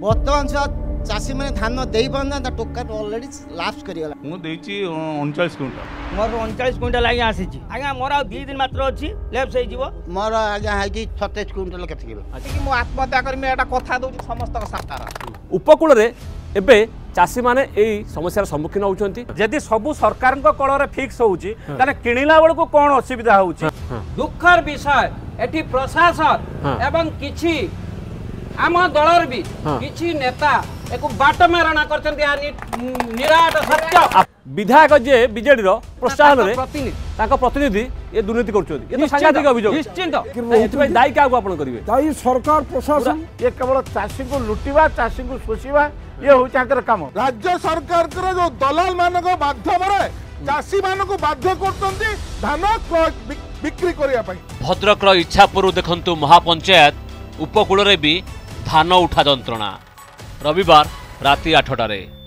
बर्तमान सुधा चाषी मैंने धान दे पाना टोका ऑलरेडी लास्ट करीगला मुझे 39 क्विंटल मोर 39 क्विंटल आगे आसी आगे मोर आ 2 दिन मात्र अच्छी लेफ्ट से जीवो मोर आज्ञा है 36 क्विंटल केते किलो मु आत्महत्या करमी एटा कथा दउची समस्त साकार उपकूल रे एबे चाषी माने एई समस्यार सम्मुखीन होउछंती यदि सबू सरकार कलर फिक्स होउची ताने किणिला बेल को कौन असुविधा होउची दुखर विषय एठी प्रशासन एवं किछि आम दलर भी किछि नेता एको बाट मारणा करछन्ती आ निराट सत्य विधायक जे बीजेडी रो प्रोत्साहन रे ताका प्रतिनिधि ये दुर्नीति करछन्ती ये तो सांघातिक अभियोग निश्चित एथि दायी का आपण करिवे दायी सरकार प्रशासन ये केवल चाषी को लुटिबा चाषी को शोषिबा ये होउची आंकर काम राज्य सरकार कर जो दलाल मानक माध्यम रे चाषी मानक बाध्य करछन्ती धान बिक्री करिया पई भद्रक रो इच्छापुर देखंतु महापंचायत उपकूल रे भी धान उठा जंत्रणा रविवार राति 8टारे।